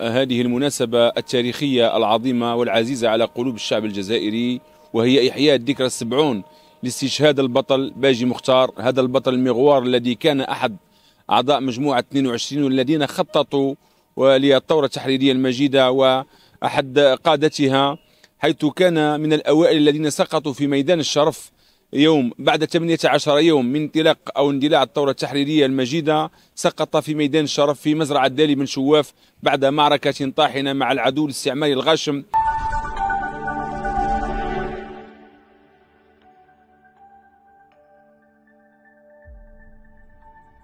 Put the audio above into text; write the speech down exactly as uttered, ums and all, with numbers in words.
هذه المناسبة التاريخية العظيمة والعزيزة على قلوب الشعب الجزائري، وهي إحياء الذكرى السبعون لاستشهاد البطل باجي مختار، هذا البطل المغوار الذي كان أحد أعضاء مجموعة اثنين وعشرين والذين خططوا للثورة التحريرية المجيدة وأحد قادتها، حيث كان من الأوائل الذين سقطوا في ميدان الشرف يوم بعد ثمانية عشر يوم من انطلاق أو اندلاع الثورة التحريرية المجيدة. سقط في ميدان الشرف في مزرعة دالي بن شواف بعد معركة طاحنة مع العدو الاستعماري الغاشم.